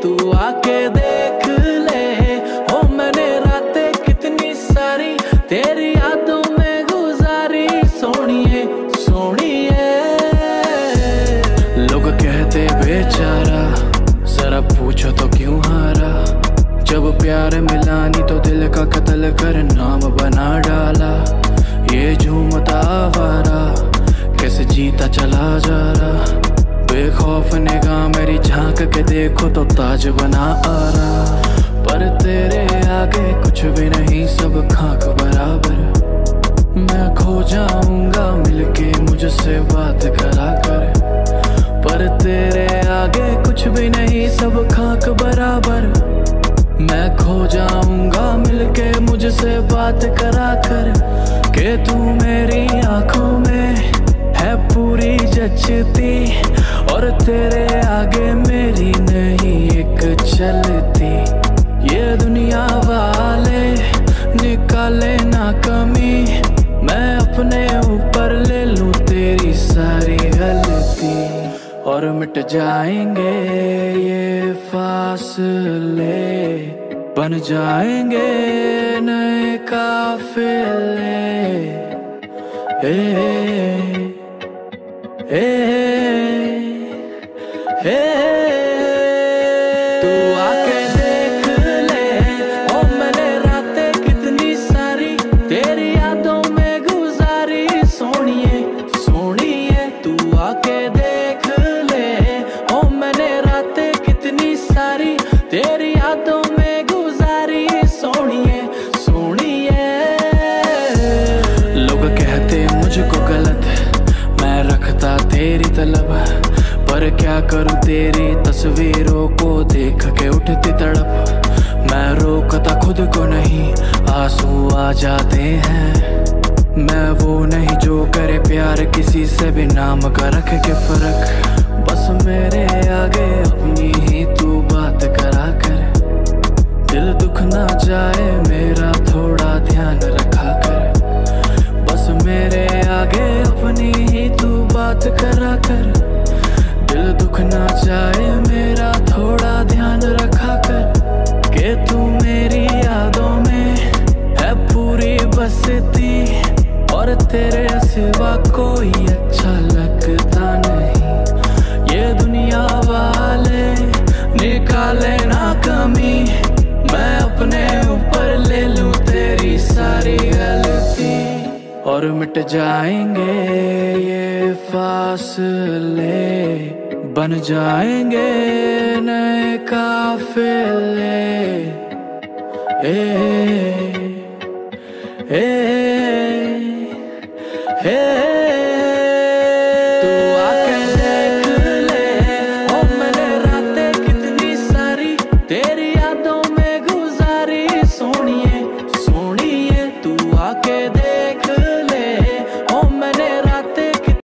तू आके देख ले। ओ मैंने रातें कितनी सारी तेरी यादों में गुजारी, सोनिए सोनिए। लोग कहते बेचारा, जरा पूछो तो क्यों हारा। जब प्यार मिला नहीं तो दिल का कत्ल कर नाम बना डाला। ये झूमता आवारा कैसे जीता चला जा रहा। बेखौफ निगाह मेरी झांक के देखो तो ताज बना आ रहा। पर तेरे आगे कुछ भी नहीं, सब खाक बराबर। मैं खो जाऊंगा मिलके मुझसे बात करा कर। पर तेरे आगे कुछ भी नहीं, सब खाक बराबर। मैं खो जाऊंगा मिलके मुझसे बात करा कर। के तू मेरी आंखों में है पूरी जचती, और तेरे आगे मेरी नहीं एक चलती। ये दुनिया वाले निकाले ना कमी, मैं अपने ऊपर ले लूं तेरी सारी गलती। और मिट जाएंगे ये फासले, बन जाएंगे नए काफिले। तू आके देख ले, ओ मैंने रातें कितनी सारी तेरी यादों में गुजारी, सोनिए सोनिए। तू आके देख ले, ओ मैंने रातें कितनी सारी तेरी यादों में गुजारी, सोनिए सोनिए। लोग कहते मुझको गलत, मैं रखता तेरी तलब। पर क्या करूं तेरी तस्वीरों को देख के उठती तड़प। मैं रोकता खुद को नहीं, आंसू आ जाते हैं। मैं वो नहीं जो करे प्यार किसी से भी नाम का रख के फर्क। बस मेरे आगे अपनी ही तू बात करा कर। दिल दुख ना जाए मेरा थोड़ा ध्यान रखा कर। बस मेरे आगे अपनी ही तू बात करा कर। दिल दुख ना जाए मेरा थोड़ा ध्यान रखा कर। के तू मेरी यादों में है पूरी बसती, और तेरे सिवा कोई अच्छा लगता नहीं। ये दुनिया वाले निकाले ना कमी, मैं अपने ऊपर ले लूं तेरी सारी गलती। और मिट जाएंगे ये फासले, बन जाएंगे नए काफिले। ए, ए, ए,